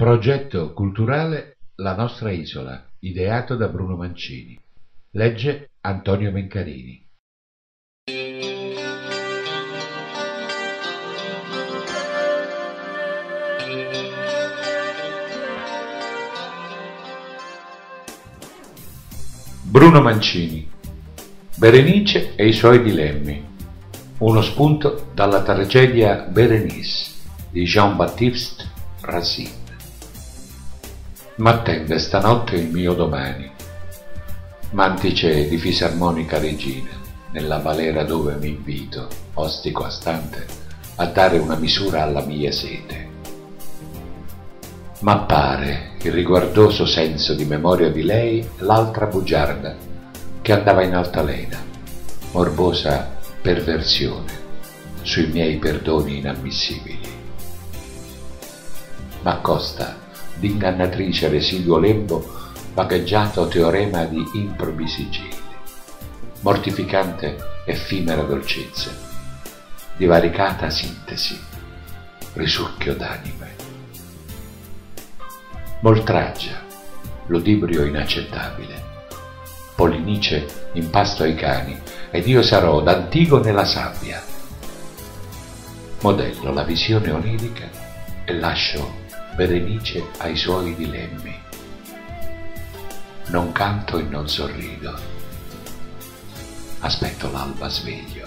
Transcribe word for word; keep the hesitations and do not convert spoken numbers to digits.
Progetto culturale La nostra isola, ideato da Bruno Mancini. Legge Antonio Mencarini. Bruno Mancini. Berenice e i suoi dilemmi. Uno spunto dalla tragedia Bérénice di Jean-Baptiste Racine. M'attende stanotte il mio domani, mantice di fisarmonica regina, nella valera dove mi invito, ostico astante, a dare una misura alla mia sete. M'appare il riguardoso senso di memoria di lei l'altra bugiarda che andava in altalena, morbosa perversione sui miei perdoni inammissibili. M'accosta d'ingannatrice residuo lembo vagheggiato teorema di improbi sigilli, mortificante effimera dolcezza, divaricata sintesi, risucchio d'anime. Moltraggia, ludibrio inaccettabile, Polinice in pasto ai cani, ed io sarò d'Antigone la sabbia. Modello la visione onirica e lascio Berenice ai suoi dilemmi. Non canto e non sorrido, aspetto l'alba sveglio.